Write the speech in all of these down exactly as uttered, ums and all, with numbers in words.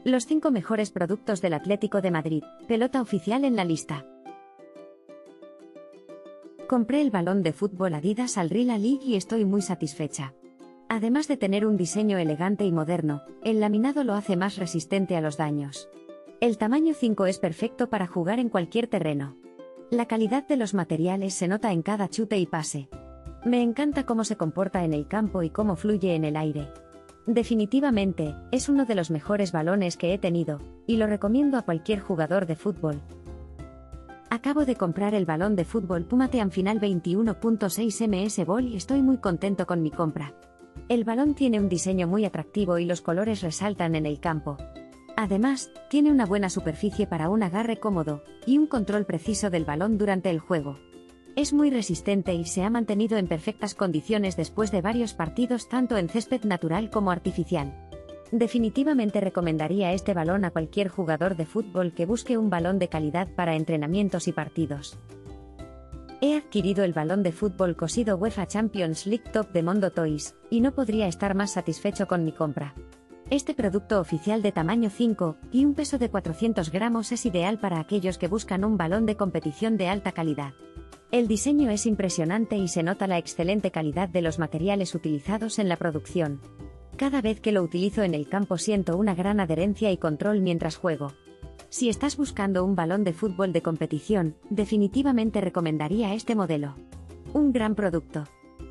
Los cinco mejores productos del Atlético de Madrid, pelota oficial en la lista. Compré el balón de fútbol Adidas Al Rila League y estoy muy satisfecha. Además de tener un diseño elegante y moderno, el laminado lo hace más resistente a los daños. El tamaño cinco es perfecto para jugar en cualquier terreno. La calidad de los materiales se nota en cada chute y pase. Me encanta cómo se comporta en el campo y cómo fluye en el aire. Definitivamente, es uno de los mejores balones que he tenido, y lo recomiendo a cualquier jugador de fútbol. Acabo de comprar el balón de fútbol Puma Team Final veintiuno punto seis metros Ball y estoy muy contento con mi compra. El balón tiene un diseño muy atractivo y los colores resaltan en el campo. Además, tiene una buena superficie para un agarre cómodo, y un control preciso del balón durante el juego. Es muy resistente y se ha mantenido en perfectas condiciones después de varios partidos tanto en césped natural como artificial. Definitivamente recomendaría este balón a cualquier jugador de fútbol que busque un balón de calidad para entrenamientos y partidos. He adquirido el balón de fútbol cosido UEFA Champions League Top de Mondo Toys, y no podría estar más satisfecho con mi compra. Este producto oficial de tamaño cinco y un peso de cuatrocientos gramos es ideal para aquellos que buscan un balón de competición de alta calidad. El diseño es impresionante y se nota la excelente calidad de los materiales utilizados en la producción. Cada vez que lo utilizo en el campo siento una gran adherencia y control mientras juego. Si estás buscando un balón de fútbol de competición, definitivamente recomendaría este modelo. Un gran producto.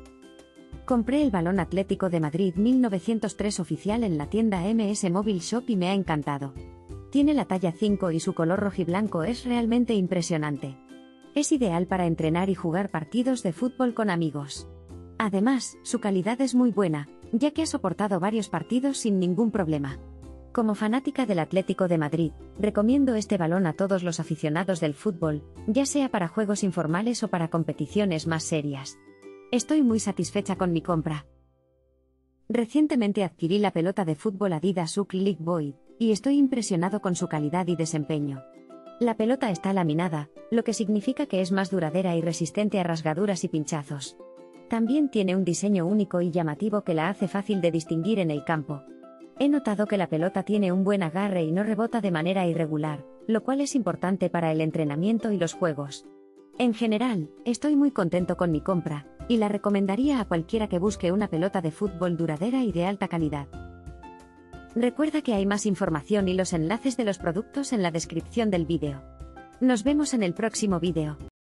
Compré el balón Atlético de Madrid mil novecientos tres oficial en la tienda M S Mobile Shop y me ha encantado. Tiene la talla cinco y su color rojiblanco es realmente impresionante. Es ideal para entrenar y jugar partidos de fútbol con amigos. Además, su calidad es muy buena, ya que ha soportado varios partidos sin ningún problema. Como fanática del Atlético de Madrid, recomiendo este balón a todos los aficionados del fútbol, ya sea para juegos informales o para competiciones más serias. Estoy muy satisfecha con mi compra. Recientemente adquirí la pelota de fútbol Adidas Uk League Void, y estoy impresionado con su calidad y desempeño. La pelota está laminada, lo que significa que es más duradera y resistente a rasgaduras y pinchazos. También tiene un diseño único y llamativo que la hace fácil de distinguir en el campo. He notado que la pelota tiene un buen agarre y no rebota de manera irregular, lo cual es importante para el entrenamiento y los juegos. En general, estoy muy contento con mi compra, y la recomendaría a cualquiera que busque una pelota de fútbol duradera y de alta calidad. Recuerda que hay más información y los enlaces de los productos en la descripción del vídeo. Nos vemos en el próximo vídeo.